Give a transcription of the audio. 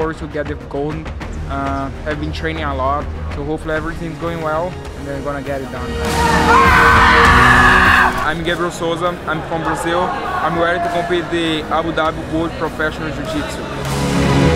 forward to get the gold. I've been training a lot, so hopefully everything's going well and then gonna get it done. I'm Gabriel Sousa, I'm from Brazil. I'm ready to compete the Abu Dhabi World Professional Jiu-Jitsu.